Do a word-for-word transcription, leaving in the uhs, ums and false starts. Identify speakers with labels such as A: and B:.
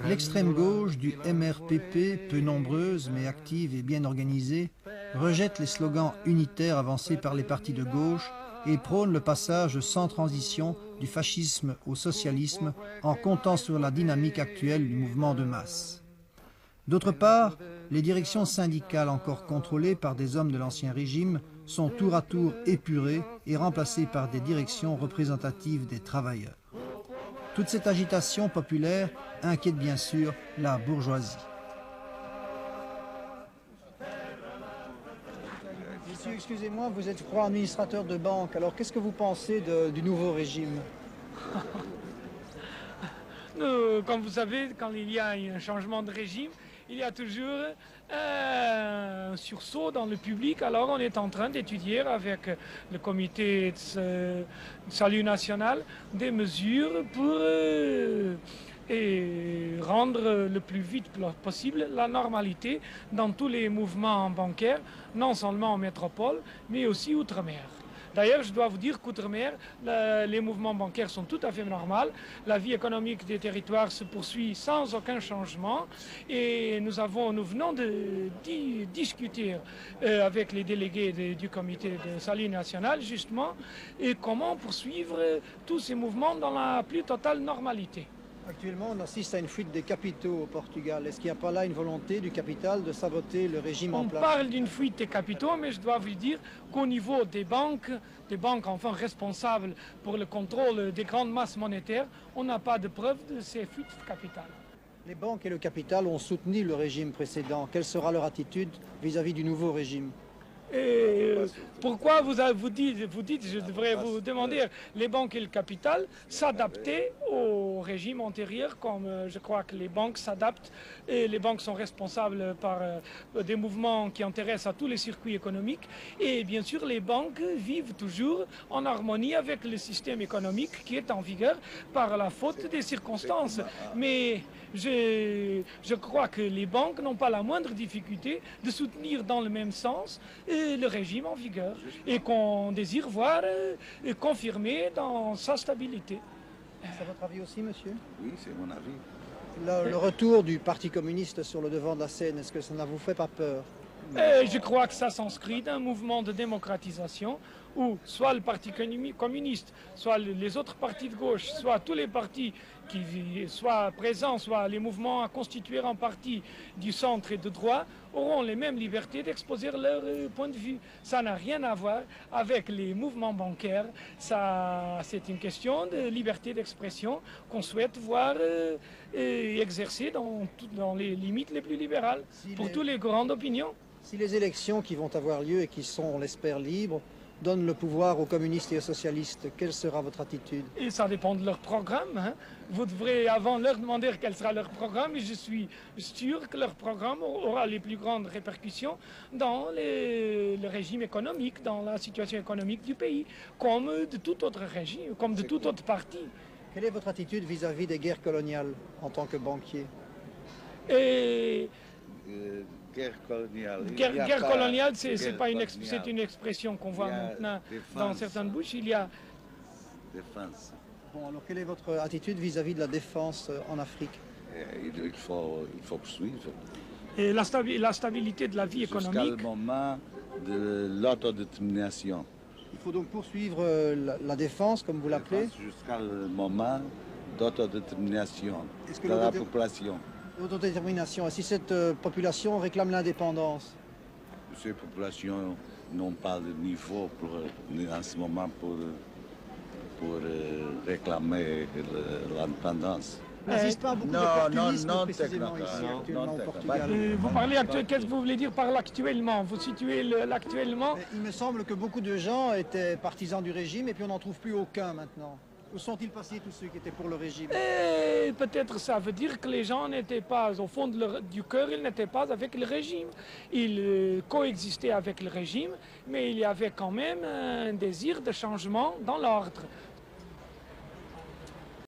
A: L'extrême gauche du M R P P, peu nombreuse mais active et bien organisée, rejette les slogans unitaires avancés par les partis de gauche et prône le passage sans transition du fascisme au socialisme en comptant sur la dynamique actuelle du mouvement de masse. D'autre part, les directions syndicales encore contrôlées par des hommes de l'ancien régime sont tour à tour épurées et remplacées par des directions représentatives des travailleurs. Toute cette agitation populaire inquiète bien sûr la bourgeoisie. Monsieur, excusez-moi, vous êtes, je crois, administrateur de banque. Alors, qu'est-ce que vous pensez de, du nouveau régime?
B: Nous, comme vous savez, quand il y a un changement de régime, il y a toujours un sursaut dans le public. Alors on est en train d'étudier avec le comité de salut national des mesures pour euh, et rendre le plus vite possible la normalité dans tous les mouvements bancaires, non seulement en métropole, mais aussi outre-mer. D'ailleurs, je dois vous dire qu'outre-mer, les mouvements bancaires sont tout à fait normaux. La vie économique des territoires se poursuit sans aucun changement. Et nous, avons, nous venons de, de discuter euh, avec les délégués de, du comité de salut national, justement, et comment poursuivre tous ces mouvements dans la plus totale normalité.
A: Actuellement, on assiste à une fuite des capitaux au Portugal. Est-ce qu'il n'y a pas là une volonté du capital de saboter le régime
B: on
A: en place?
B: On parle d'une fuite des capitaux, mais je dois vous dire qu'au niveau des banques, des banques enfin responsables pour le contrôle des grandes masses monétaires, on n'a pas de preuve de ces fuites de capital.
A: Les banques et le capital ont soutenu le régime précédent. Quelle sera leur attitude vis-à-vis du nouveau régime?
B: Et pourquoi vous, vous, dites, vous dites, je devrais vous demander, les banques et le capital s'adapter au régime antérieur, comme je crois que les banques s'adaptent, et les banques sont responsables par des mouvements qui intéressent à tous les circuits économiques, et bien sûr les banques vivent toujours en harmonie avec le système économique qui est en vigueur par la faute des circonstances. Mais je, je crois que les banques n'ont pas la moindre difficulté de soutenir dans le même sens le régime en vigueur et qu'on désire voir euh, confirmé dans sa stabilité.
A: C'est votre avis aussi, monsieur?
C: Oui, c'est mon avis.
A: Le, le retour du Parti communiste sur le devant de la scène, est-ce que ça ne vous fait pas peur?
B: Et je crois que ça s'inscrit d'un mouvement de démocratisation où soit le Parti communiste, soit les autres partis de gauche, soit tous les partis qui soient présents, soit les mouvements à constituer en parti du centre et de droit, auront les mêmes libertés d'exposer leur point de vue. Ça n'a rien à voir avec les mouvements bancaires. Ça, c'est une question de liberté d'expression qu'on souhaite voir euh, exercer dans, dans les limites les plus libérales si pour les... toutes les grandes opinions.
A: Si les élections qui vont avoir lieu et qui sont, on l'espère, libres, donnent le pouvoir aux communistes et aux socialistes, quelle sera votre attitude?
B: Et ça dépend de leur programme. Hein. Vous devrez avant leur demander quel sera leur programme et je suis sûr que leur programme aura les plus grandes répercussions dans les, le régime économique, dans la situation économique du pays, comme de tout autre régime, comme de tout autre parti.
A: Quelle est votre attitude vis-à-vis des guerres coloniales en tant que banquier?
B: Et...
C: Euh... Guerre coloniale.
B: Guerre, guerre pas coloniale, c'est pas une, c'est une expression qu'on voit maintenant défense, dans certaines bouches. Il y a
C: défense.
A: Bon, alors quelle est votre attitude vis-à-vis de la défense en Afrique?
C: Il faut, il faut poursuivre.
B: Et la, stabi la stabilité de la vie économique.
C: Jusqu'à le moment de l'autodétermination.
A: Il faut donc poursuivre la, la défense, comme vous l'appelez?
C: Jusqu'à le moment d'autodétermination de la population.
A: L'autodétermination. Et si cette euh, population réclame l'indépendance?
C: Ces populations n'ont pas de niveau pour, en ce moment pour, pour euh, réclamer l'indépendance.
A: Il n'existe pas beaucoup
C: non,
A: de populisme
C: non, non,
A: précisément ici
C: non,
A: actuellement
C: non,
A: au Portugal.
B: Euh, vous parlez actuellement, qu'est-ce que vous voulez dire par l'actuellement? Vous situez l'actuellement?
A: Il me semble que beaucoup de gens étaient partisans du régime et puis on n'en trouve plus aucun maintenant. Où sont-ils passés tous ceux qui étaient pour le régime?
B: Et peut-être ça veut dire que les gens n'étaient pas, au fond de leur, du cœur, ils n'étaient pas avec le régime. Ils euh, coexistaient avec le régime, mais il y avait quand même un désir de changement dans l'ordre.